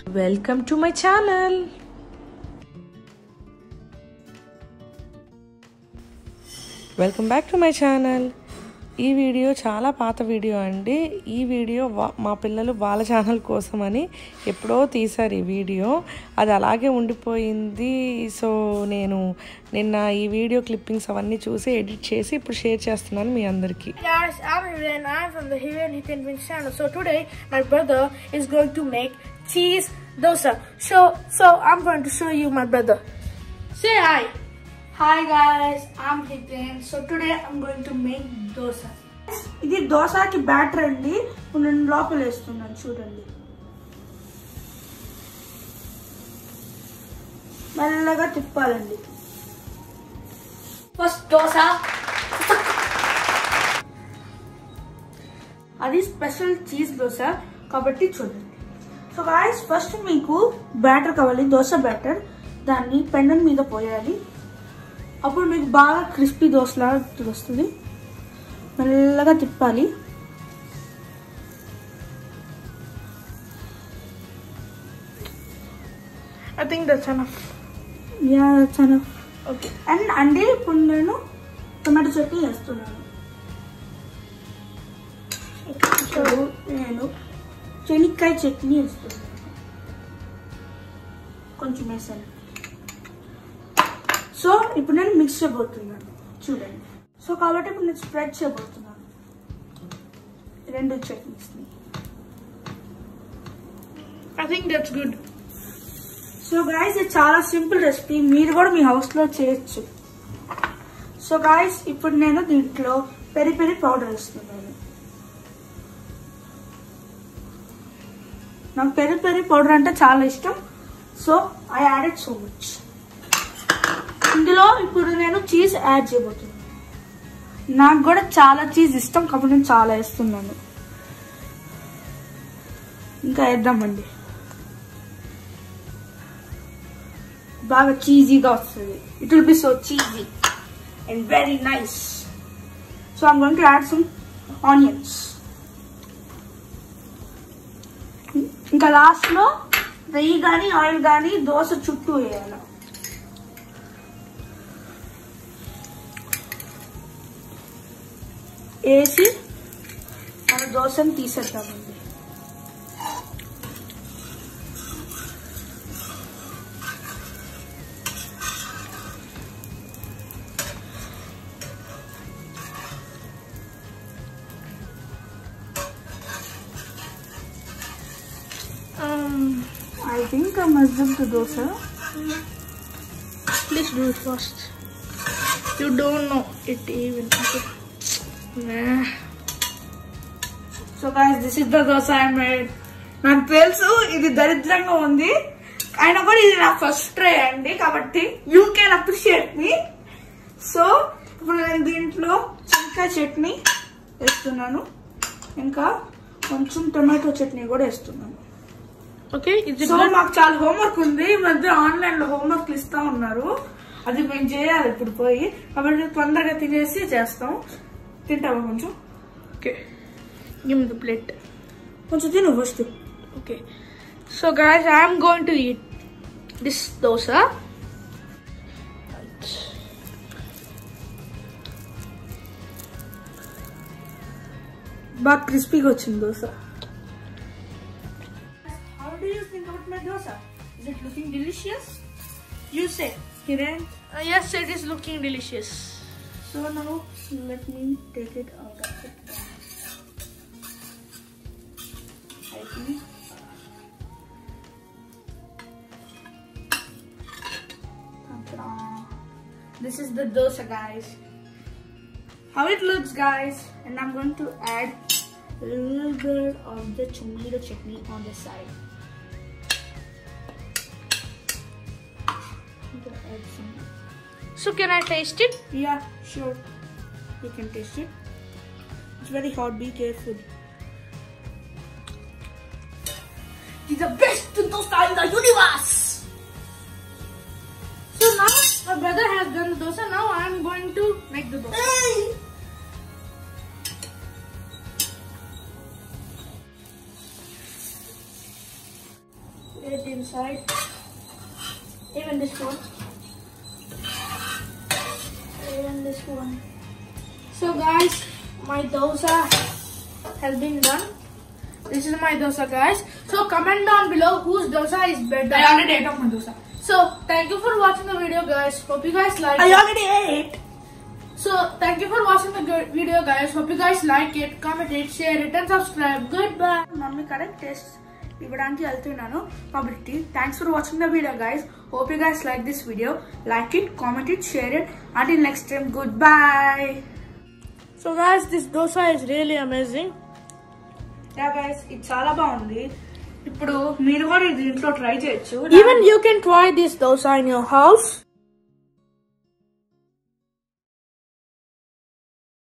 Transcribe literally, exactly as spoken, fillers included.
Welcome to my channel. Welcome back to my channel. ఈ video చాలా పాత video అండి. ఈ వీడియో మా పిల్లలు వాళ్ళ ఛానల్ కోసమని ఎప్పుడో తీశారు ఈ వీడియో. అది అలాగే ఉండిపోయింది. సో నేను నిన్న ఈ వీడియో క్లిప్పింగ్స్ అవన్నీ చూసి ఎడిట్ చేసి ఇప్పుడు షేర్ చేస్తున్నాను మీ అందరికీ. Guys, I'm Hiren. I'm from the Hiren Hitchen Wings channel. So today my brother is going to make cheese dosa. So so I'm going to show you my brother. Say hi. Hi guys, I'm Hitchen. So today I'm going to make dosa. ఇది దోసకి batter అండి. నేను లోపల వేస్తున్నాను చూడండి. మెల్లగా తిప్పాలండి. First dosa అది special cheese dosa కాబట్టి చూడండి. సో గాయ్స్ ఫస్ట్ మీకు బ్యాటర్ కావాలి, దోస బ్యాటర్. దాన్ని పెనం మీద పోయాలి. అప్పుడు మీకు బాగా క్రిస్పీ దోసలా వస్తుంది. మెల్లగా తిప్పాలి. I think that's enough. Yeah that's enough. Okay. And అంటే ఇప్పుడు నేను టొమాటో చట్నీ వేస్తున్నాను. ఇప్పుడు నేను చెనిక్కాయ చట్నీ వేస్తున్నాను. కొంచెం వేసాను. సో ఇప్పుడు నేను మిక్స్ చేయబోతున్నాను చూడండి. సో కాబట్టి ఇప్పుడు నేను స్ప్రెడ్ చేయబోతున్నాను రెండు చట్నీస్ని. I think that's good. So guys ఇది చాలా సింపుల్ రెసిపీ, మీరు కూడా మీ హౌస్లో చేయొచ్చు. సో గాయస్ ఇప్పుడు నేను దీంట్లో పెరి పెరి పౌడర్ వేస్తున్నాను. నాకు పెరి పెరి పౌడర్ అంటే చాలా ఇష్టం. So I added so much. ఇందులో ఇప్పుడు నేను చీజ్ యాడ్ చేయబోతున్నాను. నాకు కూడా చాలా చీజ్ ఇష్టం కాబట్టి నేను చాలా వేస్తున్నాను. ఇంకా వేద్దామండి. బాగా చీజీగా వస్తుంది. It will be so cheesy and very nice. So I'm going to add some onions. ఇంకా లాస్ట్ లో నెయ్యి కానీ ఆయిల్ కానీ దోశ చుట్టూ వేయాలి. వేసి మన దోశను తీసేద్దామండి. I think I must do the dosa. Please do it first. You don't know it even. Nah. So guys, this is the dosa I made. నాకు తెలుసు ఇది దరిద్రంగా ఉంది, అయినా కూడా ఇది నా ఫస్ట్ ట్రై అండి కాబట్టి you can appreciate me. So ఇప్పుడు నేను దీంట్లో చెనిక్కాయ చట్నీ వేస్తున్నాను, ఇంకా కొంచెం టొమాటో చట్నీ కూడా వేస్తున్నాను. ఓకే. సో మాకు చాలా హోంవర్క్ ఉంది. ఈ మధ్య ఆన్లైన్ లో హోంవర్క్ ఇస్తా ఉన్నారు, అది మేము చేయాలి ఇప్పుడు పోయి. కాబట్టి తొందరగా తినేసి చేస్తాం. తింటావా కొంచెం? Okay, give me the plate. కొంచెం తిను first. Okay. So guys I am going to eat this dosa. బాగా క్రిస్పీగా వచ్చింది dosa. How do you think about my dosa? Is it looking delicious? You say, Hiren? Uh, yes, it is looking delicious. So now let me take it out of the pan. I think. This is the dosa, guys. How it looks, guys. And I'm going to add a little bit of the tomato chutney on the side. Add some. So can I taste it? Yeah, sure. You can taste it. It's very hot. Be careful. It's the best dosa in the universe. So now my brother has done the dosa. Now I am going to make the dosa. Hey. it inside. Even this one. Even this one. So guys, my dosa has been done. This is my dosa, guys. So comment down below whose dosa is better. I already ate off my dosa. So thank you for watching the video, guys. Hope you guys like I it. already ate. So thank you for watching the good video, guys. Hope you guys like it, comment it, share it, and subscribe. Goodbye. Mummy correct taste ఇవ్వడానికి వెళ్తున్నాను కాబట్టి thanks for watching the video guys. Hope you guys like this video. Like it, comment it, share it. Until next time, good bye. So guys, this dosa is really amazing. Yeah guys, ఇది చాలా బాగుంది. ఇప్పుడు మీరు కూడా ఇది ఇంట్లో try చేయొచ్చు. Even you can try this dosa in your house.